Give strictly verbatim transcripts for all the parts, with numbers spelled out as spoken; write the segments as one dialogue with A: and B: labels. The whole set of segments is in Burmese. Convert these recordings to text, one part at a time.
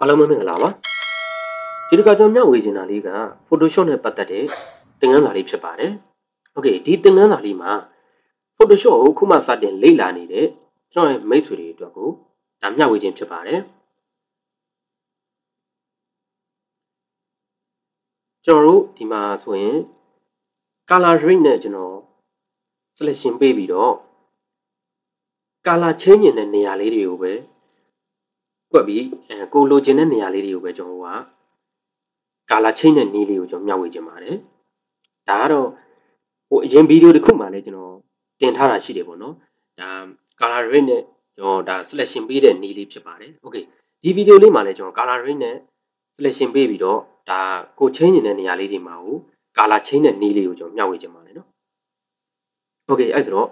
A: အားလုံးပဲမင်္ဂလာပါဒီတစ်ခါကျွန်တော်မျှဝေချင်တာလေးက Photoshop နဲ့ပတ်သက်တဲ့သင်ခန်းစာလေးဖြစ်ပါတယ်။ Okay ဒီသင်ခန်းစာလေးမှာ Photoshop ကိုခုမှစတင်လေ့လာနေတဲ့ကျွန်တော်ရဲ့မိတ်ဆွေတွေအတွက်ကိုဒါမျှဝေခြင်းဖြစ်ပါတယ်ကျွန်တော်တို့ဒီမှာဆိုရင် color rate နဲ့ကျွန်တော် selection ပေးပြီးတော့ color change တဲ့နေရာလေးတွေကိုပဲကွက်ပြီးအဲကိုလိုချင်တဲ့နေရာလေးတွေကိုပဲကျွန်တော်တို့က color change တဲ့နည်းလေးကိုကျွန်တော်မျှဝေခြင်းပါတယ်ဒါကတော့ဟိုအရင်ဗီဒီယိုတစ်ခုမှလည်းကျွန်တော်တင်ထားတာရှိတယ်ပေါ့နော်ဒါ color rate နဲ့ကျွန်တော်ဒါ selection ပေးတဲ့နည်းလေးဖြစ်ပါတယ် Okay ဒီဗီဒီယိုလေးမှာလည်းကျွန်တော် color rate နဲ့ selection ပေးပြီးတော့ဒါကို change နေတဲ့နေရာလေးတွေမှာကို color change တဲ့နည်းလေးကိုကျွန်တော်မျှဝေခြင်းပါတယ်နော် Okay အဲ့ဆိုတော့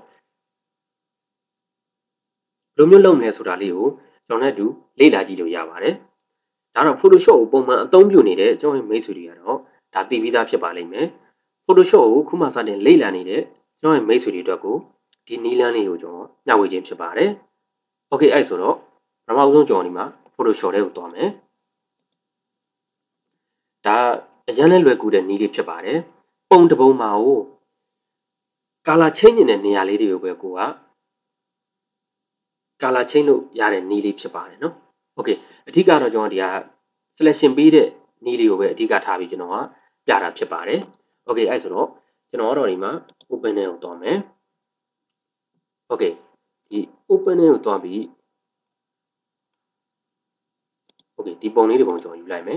A: ဘယ်လိုမျိုးလုပ်မလဲဆိုတာလေးကိုကျွန်တော်နဲ့အတူလေ့လာကြည့်လို့ရပါတယ်ဒါတော့ Photoshop ကိုပုံမှန်အသုံးပြုနေတဲ့ကျွန်တော်ရဲ့မိတ်ဆွေတွေကတော့ဒါသိပြီးသားဖြစ်ပါလိမ့်မယ် Photoshop ကိုခုမှစတင်လေ့လာနေတဲ့ကျွန်တော်ရဲ့မိတ်ဆွေတွေအတွက်ကိုဒီနည်းလမ်းလေးကိုကျွန်တော်မျှဝေခြင်းဖြစ်ပါတယ် Okay အဲ့ဆိုတော့ပထမဆုံးကျွန်တော်ဒီမှာ Photoshop ထဲကိုသွားမယ်ဒါအရင်လည်းလွယ်ကူတဲ့နည်းလေးဖြစ်ပါတယ်ပုံတစ်ပုံမှာကို color change နေတဲ့နေရာလေးတွေကိုပဲကိုက color change လို့ရတဲ့နည်းလေးဖြစ်ပါတယ်နော် Okay အဓိကတော့ကျွန်တော်ဒီက selection ပေးတဲ့နည်းလေးကိုပဲအဓိကထားပြီးကျွန်တော်ကပြတာဖြစ်ပါတယ် Okay အဲ့ဆိုတော့ကျွန်တော်တော့ဒီမှာ open ထဲကိုသွားမယ် Okay ဒီ open ထဲကိုသွားပြီး Okay ဒီပုံလေးတစ်ပုံကျွန်တော်ယူလိုက်မယ်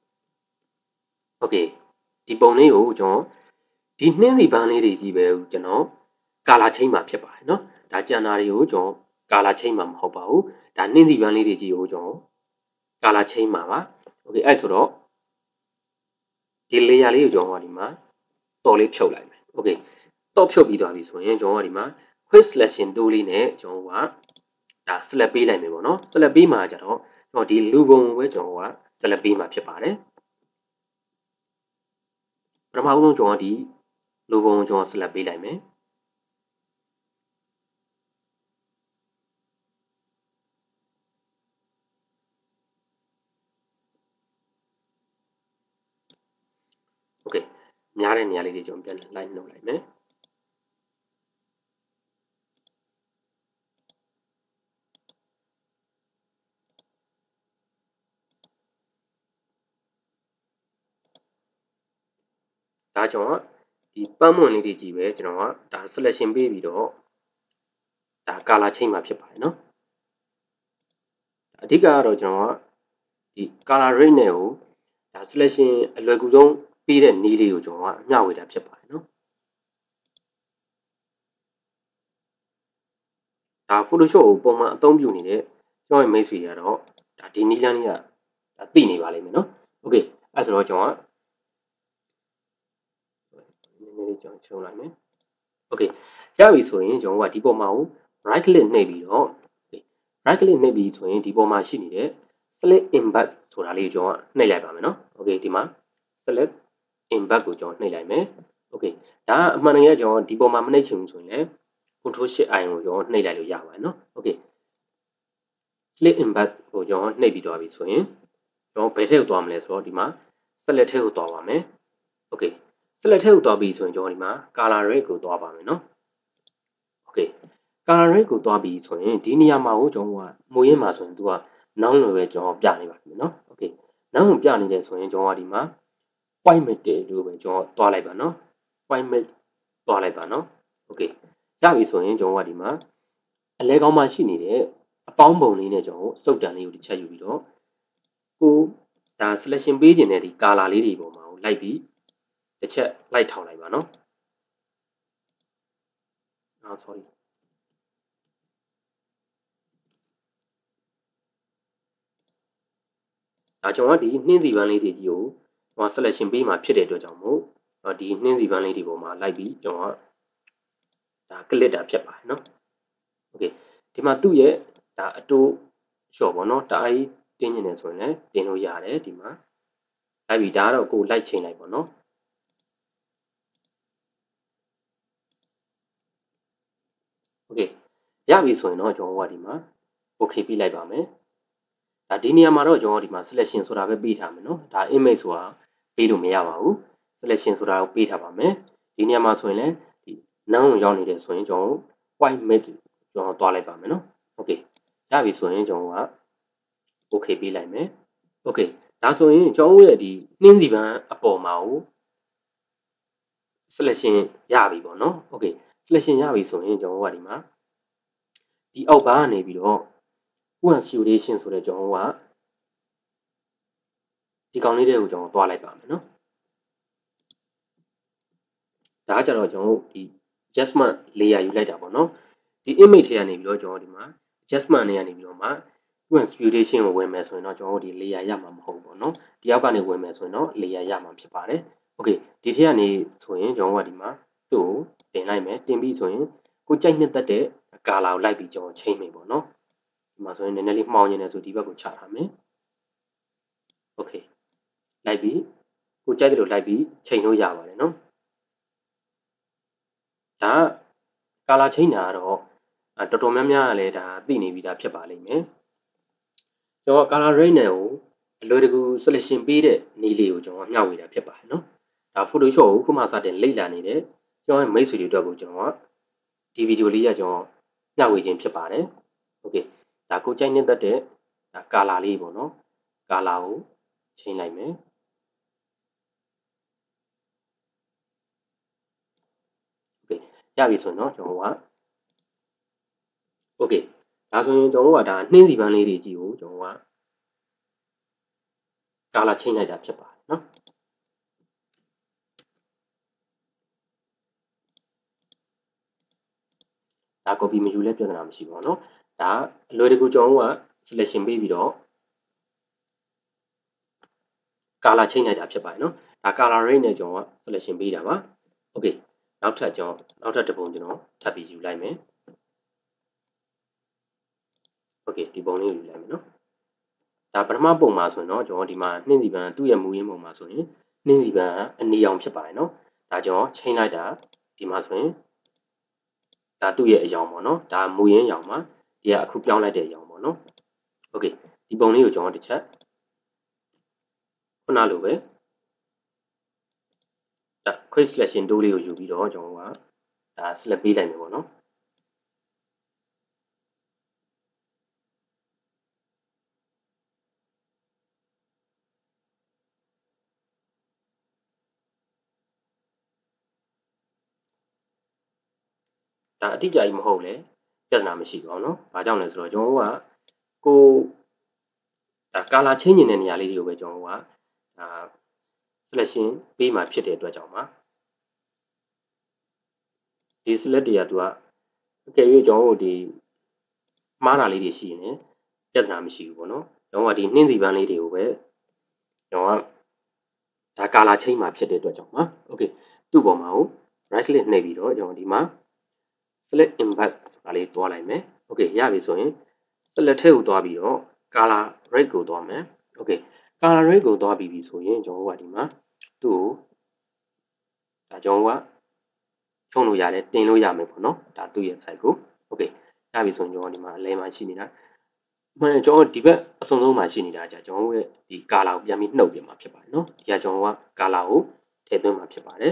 A: Okay ဒီပုံလေးကိုကျွန်တော်ဒီနှင်းစီပန်းလေးတွေကြီးပဲကျွန်တော် color change မှာဖြစ်ပါတယ်เนาะဒါကြံတာတွေကိုကျွန်တော် color change မှာမဟုတ်ပါဘူးဒါနှင်းစီပန်းလေးတွေကြီးကိုကျွန်တော် color change မှာပါ Okay အဲ့ဆိုတော့ဒီ layer လေးကိုကျွန်တော်ဒီမှာတော်လေးဖြုတ်လိုက်မယ် Okay တော့ဖြုတ်ပြီးသွားပြီဆိုရင်ကျွန်တော်ဒီမှာ quick selection tool လေးနဲ့ကျွန်တော်ကဒါ select ပေးလိုက်မယ်ပေါ့နော် select ပေးမှာကြတော့ကျွန်တော်ဒီလူပုံကိုပဲကျွန်တော်က select ပေးမှာဖြစ်ပါတယ်ပထမဆုံးကျွန်တော်ဒီလူပုံကိုကျွန်တော် select ပေးလိုက်မယ်โอเคများတဲ့နေရာလေးတွေကျွန်တော်ပြန်လိုက်နှုတ်လိုက်မယ်ဒါကျွန်တော်ဒီပန်းမွန်လေးတွေကြီးပဲကျွန်တော်ကဒါ selection ပေးပြီးတော့ဒါ color change မှာဖြစ်ပါတယ်เนาะအဓိကကတော့ကျွန်တော်ကဒီ color rate နဲ့ကိုဒါ selection အလွယ်ကူဆုံးပေးတဲ့နည်းလေးကိုကျွန်တော်ကမျှဝေတာဖြစ်ပါတယ်เนาะဒါ Photoshop ကိုပုံမှန်အသုံးပြုနေတဲ့ကျွန်တော်ရဲ့မိတ်ဆွေတွေကတော့ဒါဒီနည်းလမ်းလေးကဒါသိနေပါလိမ့်မယ်เนาะ Okay အဲ့ဆိုတော့ကျွန်တော်ကနည်းနည်းလေးကျွန်တော်ချုံလိုက်မယ် Okay ရပြီဆိုရင်ကျွန်တော်ကဒီပုံမှာကို right click နှိပ်ပြီးတော့ right click နှိပ်ပြီးဆိုရင်ဒီပုံမှာရှိနေတဲ့ select embed ဆိုတာလေးကိုကျွန်တော်နှိပ်လိုက်ပါမယ်เนาะ Okay ဒီမှာ select embed ကိုကျွန်တော်နှိပ်လိုက်မယ် Okay ဒါကအမှန်တကယ်ကျွန်တော်ဒီပုံမှာမနှိပ်ချင်ဘူးဆိုရင်လည်း control shift i ကိုကျွန်တော်နှိပ်လိုက်လို့ရပါတယ်เนาะ Okay select embed ကိုကျွန်တော်နှိပ်ပြီးသွားပြီဆိုရင်ကျွန်တော်ဘယ်ထည့်ကိုသွားမလဲဆိုတော့ဒီမှာ select ထည့်ကိုသွားပါမယ် Okay select ထည့်ကိုသွားပြီဆိုရင်ကျွန်တော်ဒီမှာ color rate ကိုသွားပါမယ်เนาะ Okay color rate ကိုသွားပြီဆိုရင်ဒီနေရာမှာကိုကျွန်တော်ကမူရင်းမှာဆိုရင်သူကနောင်းလိုပဲကျွန်တော်ပြနေပါမယ်เนาะ Okay နောင်းကိုပြနေတယ်ဆိုရင်ကျွန်တော်ကဒီမှာ point mate လို့ပဲကျွန်တော်သွားလိုက်ပါเนาะ point mate သွားလိုက်ပါเนาะ Okay ရပြီဆိုရင်ကျွန်တော်ကဒီမှာအလဲကောင်းမှရှိနေတဲ့အပေါင်းပုံလေးနဲ့ကျွန်တော်စုပ်တံလေးကိုတစ်ချက်ယူပြီးတော့ကိုဒါ selection ပေးခြင်းတဲ့ဒီ color လေးတွေပေါ်မှာကိုလိုက်ပြီးတစ်ချက်လိုက်ထောင်လိုက်ပါเนาะအာ sorryဒါကျွန်တော်ဒီနှင်းစီပန်းလေးတွေကြီးကိုဟို selection ပေးမှာဖြစ်တဲ့အတွက်ကြောင့်မို့ဒီနှင်းစီပန်းလေးတွေပေါ်မှာလိုက်ပြီးကျွန်တော်ဒါ click တာဖြစ်ပါတယ်เนาะ Okay ဒီမှာသူ့ရဲ့ဒါအတိုးလျှော့ပေါ့เนาะတအားကြီးတင်းနေတယ်ဆိုရင်လည်းတင်းလို့ရတယ်ဒီမှာလိုက်ပြီဒါကတော့ကိုလိုက်ချိန်လိုက်ပေါ့เนาะ Okay ရပြီဆိုရင်တော့ကျွန်တော်ကဒီမှာ okay ပြလိုက်ပါမယ်ဒါဒီနေရာမှာတော့ကျွန်တော်ဒီမှာ selection ဆိုတာပဲပေးထားမယ်နော်ဒါ image ဆိုတာပေးလို့မရပါဘူး selection ဆိုတာကိုပေးထားပါမယ်ဒီနေရာမှာဆိုရင်လည်းဒီ none ကိုရောက်နေတယ်ဆိုရင်ကျွန်တော် white matte ကျွန်တော်တွားလိုက်ပါမယ်နော် okay ရပြီဆိုရင်ကျွန်တော်က okay ပေးလိုက်မယ် okay ဒါဆိုရင်ကျွန်တော်ရဲ့ဒီနှင်းစီပန်းအပေါ်မှာကို selection ရပြီပေါ့နော် okay selection ရပြီဆိုရင်ကျွန်တော်ကဒီမှာဒီအောက်ဘားကနေပြီးတော့ consolidation ဆိုတဲ့ကျွန်တော်ကဒီကောင်လေးတွေကိုကျွန်တော်တွားလိုက်ပါမယ်နော်ဒါကြတော့ကျွန်တော်ဒီ adjustment layer ယူလိုက်တာပေါ့နော်ဒီ image ထဲကနေပြီးတော့ကျွန်တော်ဒီမှာ adjustment တွေကနေပြီးတော့မှ consolidation ကိုဝင်မယ်ဆိုရင်တော့ကျွန်တော်ဒီ layer ရမှာမဟုတ်ဘူးပေါ့နော်ဒီအောက်ကနေဝင်မယ်ဆိုရင်တော့ layer ရမှာဖြစ်ပါတယ် okay ဒီထက်ကနေဆိုရင်ကျွန်တော်ကဒီမှာသူ့ကိုတင်လိုက်မယ်တင်ပြီးဆိုရင်ကိုကြိုက်နှစ်သက်တဲ့ color ကိုလိုက်ပြီးကျွန်တော်ချိန်မယ်ပေါ့နော်ဒီမှာဆိုရင်နည်းနည်းလေးမှောင်နေတယ်ဆိုဒီဘက်ကိုချထားမယ် okay လိုက်ပြီးကိုကြိုက်တဲ့လိုလိုက်ပြီးချိန်လို့ရပါတယ်နော်ဒါ color ချိန်တာကတော့တော်တော်များများလည်းဒါသိနေပြီးသားဖြစ်ပါလိမ့်မယ်ကျွန်တော် color rate နဲ့ကိုအလွယ်တကူ selection ပေးတဲ့နည်းလေးကိုကျွန်တော်မျှဝေတာဖြစ်ပါတယ်နော်ဒါ Photoshop ကိုခုမှစတင်လေ့လာနေတဲ့ကျွန်တော်ရဲ့မိတ်ဆွေတွေအတွက်ကိုကျွန်တော်ကဒီဗီဒီယိုလေးကကျွန်တော်မျှဝေခြင်းဖြစ်ပါတယ် okay ဒါကိုကြိုက်နှစ်သက်တဲ့ဒါ color လေးပေါ့နော် color ကိုချိန်လိုက်မယ်ရပြီဆိုတော့ကျွန်တော်က okay ဒါဆိုရင်ကျွန်တော်ကဒါနှင်းစီပန်းလေးတွေကြီးကိုကျွန်တော်က color ချိန်လိုက်တာဖြစ်ပါတယ်နော်ဒါ copy မယူလဲပြဿနာမရှိပါဘူးเนาะဒါအလွယ်တကူကျွန်တော်က selection ပေးပြီးတော့ color ချိန်လိုက်တာဖြစ်ပါတယ်เนาะဒါ color rate နဲ့ကျွန်တော်က selection ပေးတာပါ okay နောက်ထပ်ကျွန်တော်နောက်ထပ်တစ်ပုံကျွန်တော်ထပ်ပြီးယူလိုက်မယ် okay ဒီပုံလေးကိုယူလိုက်မယ်เนาะဒါပထမပုံမှာဆိုရင်တော့ကျွန်တော်ဒီမှာနှင်းစီပန်းသူ့ရဲ့မူရင်းပုံမှာဆိုရင်နှင်းစီပန်းအနီအောင်ဖြစ်ပါတယ်เนาะဒါကျွန်တော်ချိန်လိုက်တာဒီမှာဆိုရင်ဒါသူ့ရဲ့အယောင်ပေါ့နော်ဒါမူရင်းအယောင်မှာဒီကအခုပြောင်းလိုက်တဲ့အယောင်ပေါ့နော် okay ဒီပုံလေးကိုကျွန်တော်တစ်ချက်ခုနလိုပဲဒါ quick selection tool လေးကိုယူပြီးတော့ကျွန်တော်ကဒါ select ပေးလိုက်မယ်ပေါ့နော်ဒါအတိအကျကြီးမဟုတ်လေပြဿနာမရှိပါဘူးเนาะဘာကြောင့်လဲဆိုတော့ကျွန်တော်ကကိုဒါ color change နေတဲ့နေရာလေးတွေကိုပဲကျွန်တော်ကဒါ selection ပေးမှဖြစ်တဲ့အတွက်ကြောင့်ပါဒီ select တွေကသူကအကယ်၍ကျွန်တော်တို့ဒီမှားတာလေးတွေရှိရင်ပြဿနာမရှိဘူးပေါ့နော်ကျွန်တော်ကဒီနှင်းစီပန်းလေးတွေကိုပဲကျွန်တော်ကဒါ color change မှာဖြစ်တဲ့အတွက်ကြောင့်ပါ okay သူ့ပေါ်မှာကို right click နှိပ်ပြီးတော့ကျွန်တော်ဒီမှာ select inverse ဒါလေးတွားလိုက်မယ် okay ရပြီဆိုရင် select ထဲကိုတွားပြီးတော့ color rate ကိုတွားမယ် okay color rate ကိုတွားပြီးပြီဆိုရင်ကျွန်တော်ကဒီမှာသူ့ကိုဒါကျွန်တော်ကချုံလို့ရတယ်တင်လို့ရမယ်ပေါ့နော်ဒါသူ့ရဲ့ site ကို okay ရပြီဆိုရင်ကျွန်တော်ဒီမှာအလဲမှာရှိနေတာမှန်ကျွန်တော်ဒီဘက်အစုံဆုံးမှာရှိနေတာကြာကျွန်တော်ရဲ့ဒီ color ကိုပြန်ပြီးနှုတ်ပြင်မှာဖြစ်ပါတယ်နော်ဒီကကျွန်တော်က color ကိုထည့်သွင်းမှာဖြစ်ပါတယ်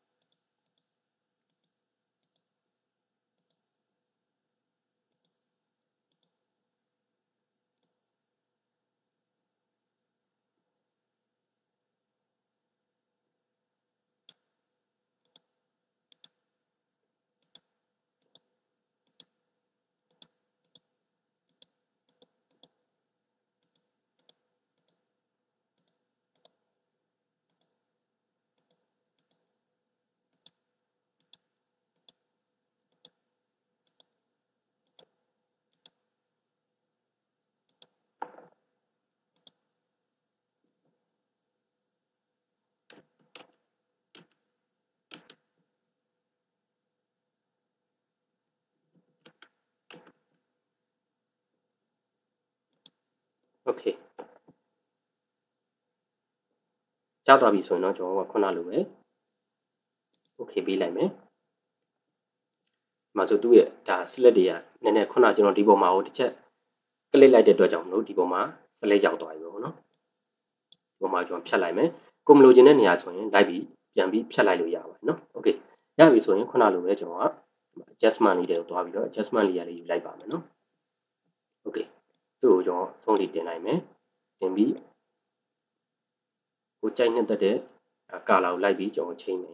A: โอเคကြားသွားပြီဆိုရင်တော့ကျွန်တော်ကခုနလိုပဲ okay ပေးလိုက်မယ်မှာဆိုသူ့ရဲ့ဒါ select တွေကနည်းနည်းခုနကျွန်တော်ဒီပုံမှာဟိုတစ်ချက်က select လိုက်တဲ့အတွက်ကြောင့်မလို့ဒီပေါ်မှာ select ရောက်သွားပြီပေါ့နော်ဒီပေါ်မှာကျွန်တော်ဖြတ်လိုက်မယ်ကိုမလိုချင်တဲ့နေရာဆိုရင်လိုက်ပြီးပြန်ပြီးဖြတ်လိုက်လို့ရပါတယ်နော် okay ရပြီဆိုရင်ခုနလိုပဲကျွန်တော်က adjustment လေးတွေကိုတွားပြီးတော့ adjustment layer လေးယူလိုက်ပါမယ်နော် okay သူ့ကိုကျွန်တော်ဆုံးလေးတင်လိုက်မယ်တင်ပြီးကိုကြိုက်နှစ်သက်တဲ့ color ကိုလိုက်ပြီးကျွန်တော်ချိန်မယ်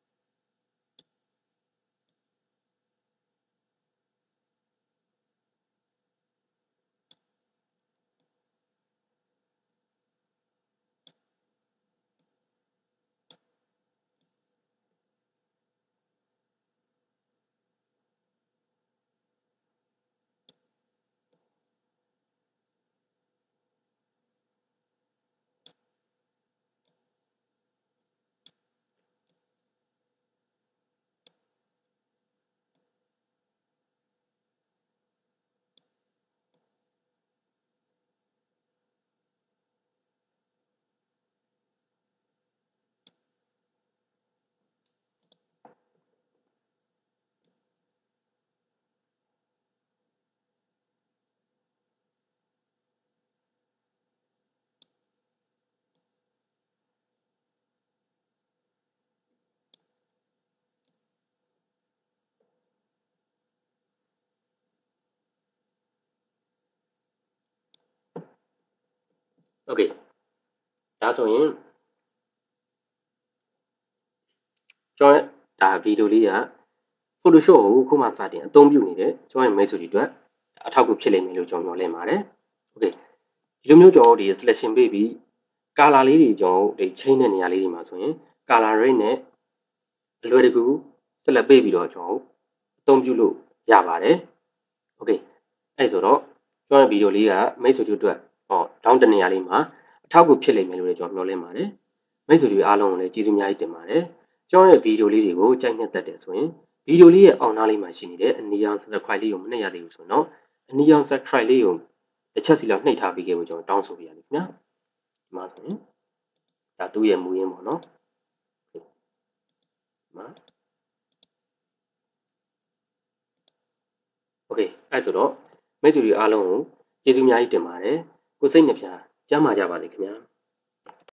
A: okay ဒါဆိုရင်ကျွန်တော်ဒါဗီဒီယိုလေးက Photoshop ကိုခုမှစတင်အသုံးပြုနေတဲ့ကျွန်တော်ရဲ့မိတ်ဆွေတွေအတွက်အထောက်အကူဖြစ်လိမ့်မယ်လို့ကျွန်တော်မျှော်လင့်ပါတယ် okay ဒီလိုမျိုးကျွန်တော်တို့ဒီ selection ပေးပြီး color လေးတွေကျွန်တော်တို့ဒီ chain တဲ့နေရာလေးတွေမှာဆိုရင် color rate နဲ့အလွယ်တကူ select ပေးပြီးတော့ကျွန်တော်အသုံးပြုလို့ရပါတယ် okay အဲ့ဆိုတော့ကျွန်တော်ရဲ့ဗီဒီယိုလေးကမိတ်ဆွေတို့အတွက်ဟောတောင်းတနေရာလေးမှာအထောက်အကူဖြစ်လိမ့်မယ်လို့ကျွန်တော်မျှော်လင့်ပါတယ်မိတ်ဆွေတွေအားလုံးကိုလည်းကျေးဇူးအများကြီးတင်ပါတယ်ကျွန်တော်ရဲ့ဗီဒီယိုလေးတွေကိုကြိုက်နှစ်သက်တယ်ဆိုရင်ဗီဒီယိုလေးရဲ့အောက်နားလေးမှာရှိနေတဲ့အနီရောင် subscribe လေးကိုမနှိပ်ရသေးဘူးဆိုတော့အနီရောင် subscribe လေးကိုတစ်ချက်စီလောက်နှိပ်ထားပြီးခဲ့ဖို့ကျွန်တော်တောင်းဆိုပြရစီခင်ဗျာဒီမှာဆိုရင်ဒါသူ့ရဲ့မူရင်းပေါ့နော်ဒီမှာ okay အဲ့ဆိုတော့မိတ်ဆွေတွေအားလုံးကိုကျေးဇူးအများကြီးတင်ပါတယ်ကိုစိတ်နှပြကျမ်းမာကြပါစေခင်ဗျာ